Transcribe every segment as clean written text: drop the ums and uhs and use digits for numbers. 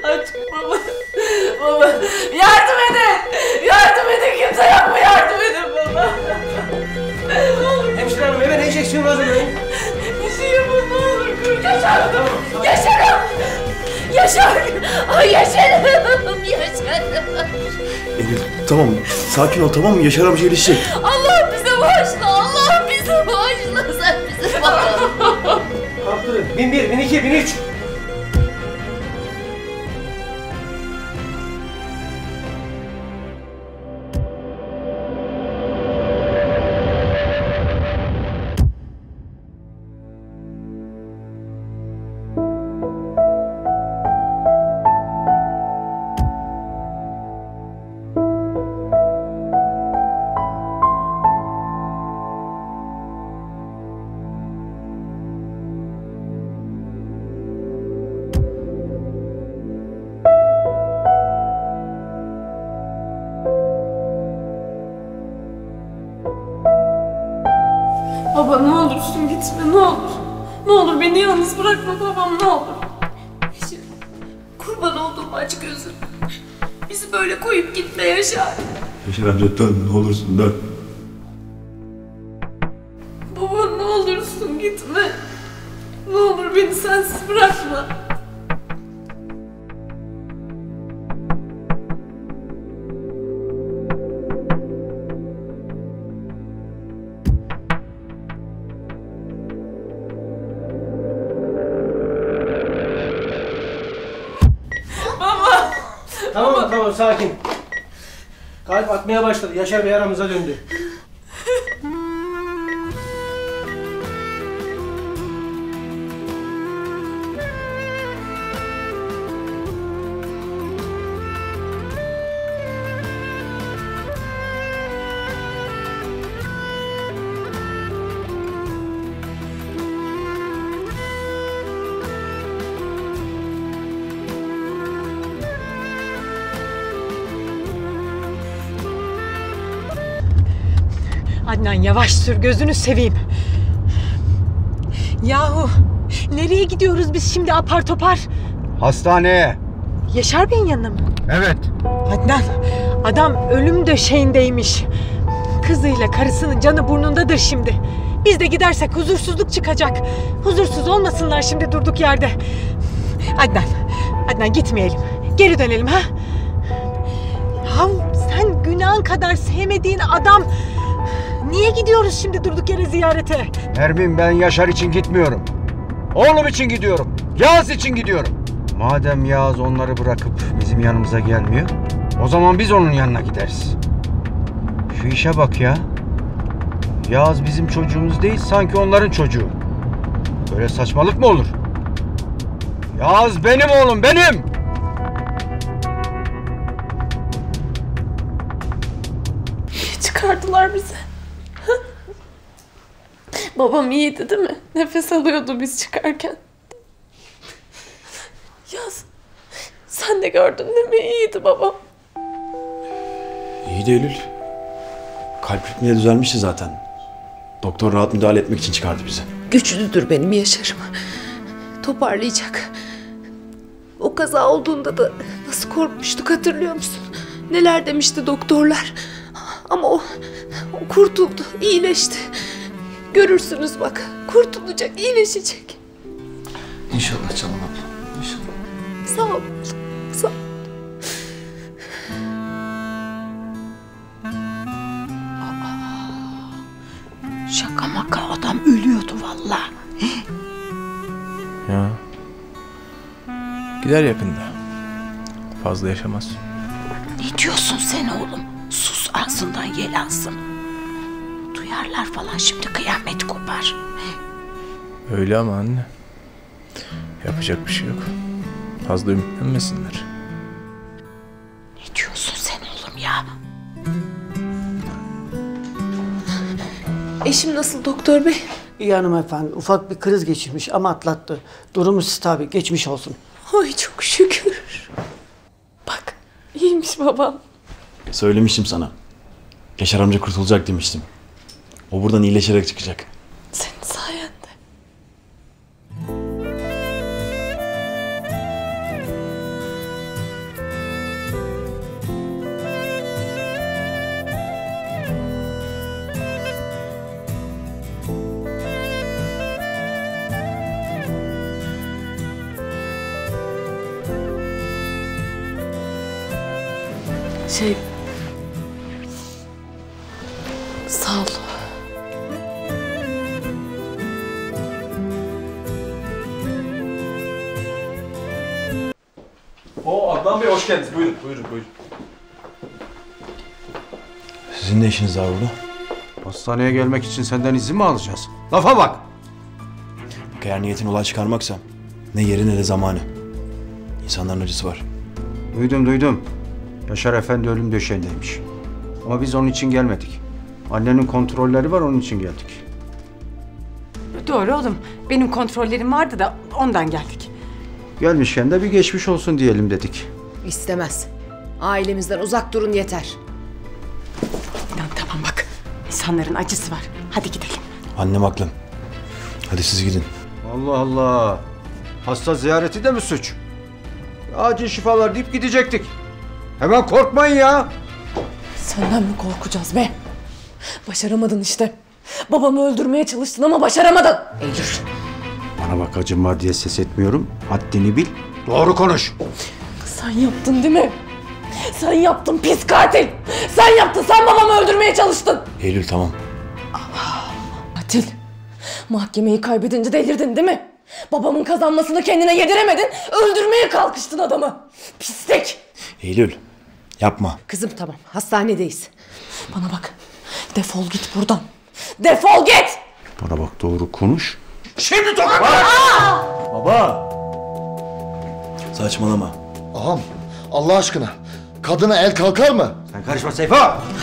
Aç baba. Baba yardım edin. Yardım edin, kimse yok mu? Yardım edin baba. Hemşire hanım hemen enjeksiyon hazırlayın. Bir şey yapın ne olur. Yaşarım. Yaşarım. Yaşarım. Ay yaşarım. Yaşarım. Eylül tamam sakin ol tamam mı? Yaşar amca iyileşecek. Allah bize bağışla. Allah bize bağışla. Sen bize bağışla. Kaptırın. 1001, 1002, 1003. Baba ne olursun gitme ne olur. Ne olur beni yalnız bırakma babam ne olur. Kurban olduğum aç gözüm. Bizi böyle koyup gitme Yaşar. Yaşar amca dön ne olursun dön. Baba ne olursun gitme. Ne olur beni sensiz bırakma. Tamam sakin. Kalp atmaya başladı. Yaşar Bey aramıza döndü. Adnan yavaş sür gözünü seveyim. Yahu nereye gidiyoruz biz şimdi apar topar? Hastaneye. Yaşar Bey'in yanına mı? Evet. Adnan adam ölüm döşeğindeymiş. Kızıyla karısının canı burnundadır şimdi. Biz de gidersek huzursuzluk çıkacak. Huzursuz olmasınlar şimdi durduk yerde. Adnan gitmeyelim. Geri dönelim ha? Ya sen günahın kadar sevmediğin adam... Niye gidiyoruz şimdi durduk yere ziyarete? Nermin ben Yaşar için gitmiyorum. Oğlum için gidiyorum. Yağız için gidiyorum. Madem Yağız onları bırakıp bizim yanımıza gelmiyor, o zaman biz onun yanına gideriz. Şu işe bak ya. Yağız bizim çocuğumuz değil, sanki onların çocuğu. Böyle saçmalık mı olur? Yağız benim oğlum, benim! Çıkardılar bizi. Babam iyiydi değil mi? Nefes alıyordu biz çıkarken. Yaz. Sen de gördün değil mi? İyiydi babam. İyi de Eylül. Kalp ritmi de düzelmişti zaten. Doktor rahat müdahale etmek için çıkardı bizi. Güçlüdür benim Yaşar'ım. Toparlayacak. O kaza olduğunda da nasıl korkmuştuk hatırlıyor musun? Neler demişti doktorlar. Ama o kurtuldu, iyileşti. Görürsünüz bak, kurtulacak, iyileşecek. İnşallah canım abla, inşallah. Sağ ol, sağ ol. Şaka maka adam ölüyordu vallahi. Ya. Gider yakında. Fazla yaşamaz. Ne diyorsun sen oğlum? Sus ağzından yel alsın. Duyarlar falan şimdi kıyamet kopar. Öyle ama anne. Yapacak bir şey yok. Fazla ümitlenmesinler. Ne diyorsun sen oğlum ya? Eşim nasıl doktor bey? İyi hanımefendi. Ufak bir kriz geçirmiş ama atlattı. Durumu stabil. Geçmiş olsun. Ay çok şükür. Bak iyiymiş babam. Söylemiştim sana. Yaşar amca kurtulacak demiştim. O buradan iyileşerek çıkacak. Senin sayende. Sağ ol. Adnan Bey hoş geldiniz. Buyurun. Sizin ne işiniz var burada? Hastaneye gelmek için senden izin mi alacağız? Lafa bak! Bak eğer niyetin olay çıkarmaksa ne yeri ne de zamanı. İnsanların acısı var. Duydum. Yaşar Efendi ölüm döşeğindeymiş. Ama biz onun için gelmedik. Annenin kontrolleri var, onun için geldik. Doğru oğlum. Benim kontrollerim vardı da ondan geldik. Gelmişken de bir geçmiş olsun diyelim dedik. İstemez. Ailemizden uzak durun yeter. Lan tamam bak. İnsanların acısı var. Hadi gidelim. Annem haklı. Hadi siz gidin. Allah Allah! Hasta ziyareti de mi suç? Acil şifalar deyip gidecektik. Hemen korkmayın ya! Senden mi korkacağız be? Başaramadın işte. Babamı öldürmeye çalıştın ama başaramadın. Eylül. Bana bak, acınma diye ses etmiyorum. Haddini bil, doğru konuş. Sen yaptın değil mi? Sen yaptın pis katil. Sen yaptın, sen babamı öldürmeye çalıştın. Eylül tamam. Katil. Mahkemeyi kaybedince delirdin değil mi? Babamın kazanmasını kendine yediremedin. Öldürmeye kalkıştın adamı. Pislik. Eylül yapma. Kızım tamam, hastanedeyiz. Bana bak. Defol git buradan. Defol git. Bana bak, doğru konuş. Şimdi tokatla! Baba! Saçmalama. Ağam, Allah aşkına kadına el kalkar mı? Sen karışma Seyfo!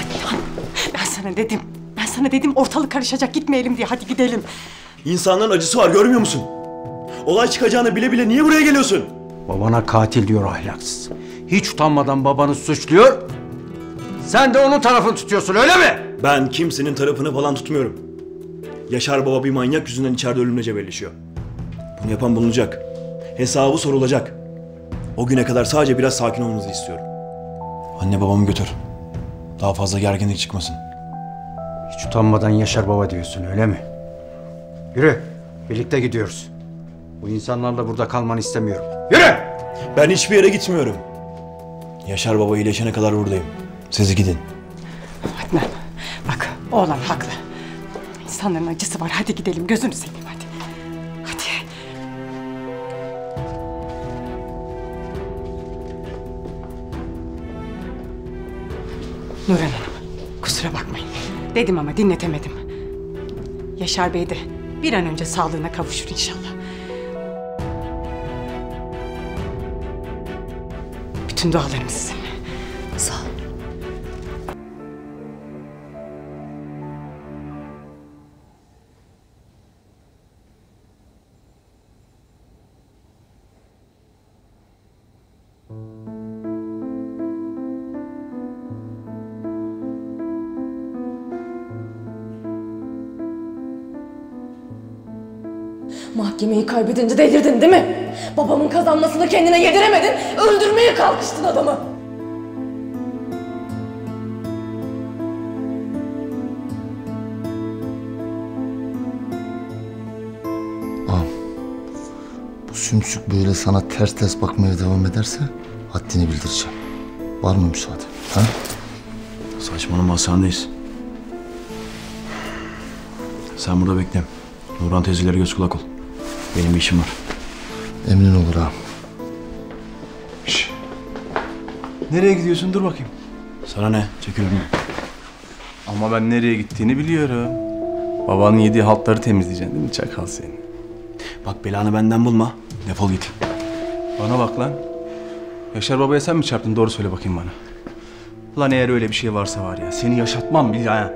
Ben sana dedim ortalık karışacak, gitmeyelim diye. Hadi gidelim. İnsanların acısı var, görmüyor musun? Olay çıkacağını bile bile niye buraya geliyorsun? Babana katil diyor ahlaksız. Hiç utanmadan babanı suçluyor. Sen de onun tarafını tutuyorsun, öyle mi? Ben kimsenin tarafını falan tutmuyorum. Yaşar baba bir manyak yüzünden içeride ölümle cebelleşiyor. Bunu yapan bulunacak. Hesabı sorulacak. O güne kadar sadece biraz sakin olmanızı istiyorum. Anne babamı götür. Daha fazla gerginlik çıkmasın. Hiç utanmadan Yaşar baba diyorsun, öyle mi? Yürü, birlikte gidiyoruz. Bu insanlarla burada kalmanı istemiyorum. Yürü! Ben hiçbir yere gitmiyorum. Yaşar baba iyileşene kadar buradayım. Siz gidin. Adnan bak, oğlan haklı. İnsanların acısı var. Hadi gidelim, gözünü seveyim hadi. Hadi. Nurhan Hanım, kusura bakmayın. Dedim ama dinletemedim. Yaşar Bey de bir an önce sağlığına kavuşur inşallah. Bütün dualarım sizinle. Sağ ol. Mahkemeyi kaybedince delirdin değil mi? Babamın kazanmasını kendine yediremedin. Öldürmeye kalkıştın adamı. Ağam, bu sümsük böyle sana ters ters bakmaya devam ederse haddini bildireceğim. Var mı müsaade? Ha? Saçmalama, hastanedeyiz. Sen burada bekle. Nurhan teyzelere göz kulak ol. Benim bir işim var. Emrin olur ağam. Nereye gidiyorsun? Dur bakayım. Sana ne? Çekil önüne. Ama ben nereye gittiğini biliyorum. Babanın yediği haltları temizleyeceksin değil mi çakal seni? Bak belanı benden bulma. Defol git. Bana bak lan. Yaşar babaya sen mi çarptın? Doğru söyle bakayım bana. Lan eğer öyle bir şey varsa var ya, seni yaşatmam bile ha.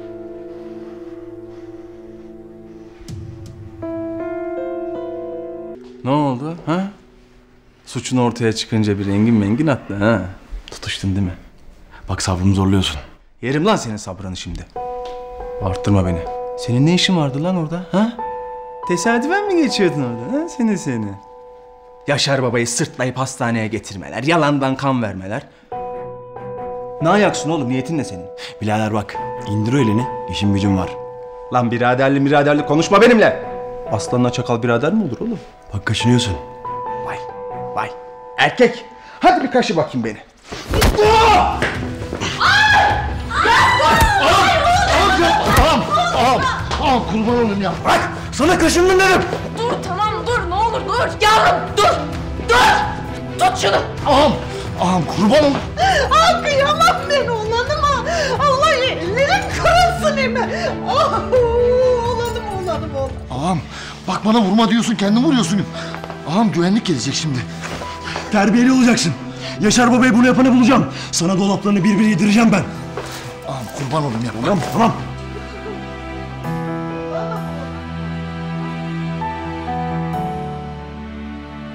Ne oldu ha? Suçun ortaya çıkınca bir rengin mengin attı ha. Tutuştun değil mi? Bak sabrımı zorluyorsun. Yerim lan senin sabrını şimdi. Arttırma beni. Senin ne işin vardı lan orada ha? Tesadüfen mi geçiyordun orada ha? Seni. Yaşar babayı sırtlayıp hastaneye getirmeler, yalandan kan vermeler. Ne ayaksın oğlum, niyetin ne senin? Birader bak, indir o elini. İşim gücüm var. Lan biraderli konuşma benimle. Aslanla çakal birader mi olur oğlum? Bak kaşınıyorsun. Vay. Erkek. Hadi bir kaşı bakayım beni. Ağam kurban olayım ya. Bırak! Sana kaşındın dedim! Dur tamam dur ne olur dur. Yavrum dur. Dur. Tut şunu. Ağam kurban ol. Ah kıyamam ben oğlanıma. Allah ellerim kırılsın hemen. Ah oğlanım. Ağam bak bana vurma diyorsun, kendin vuruyorsun. Ağam güvenlik gelecek şimdi. Terbiyeli olacaksın. Yaşar babayı bunu yapanı bulacağım. Sana dolaplarını bir bir yedireceğim ben. Ağam kurban olayım ya. Tamam.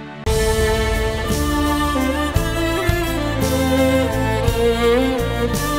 Müzik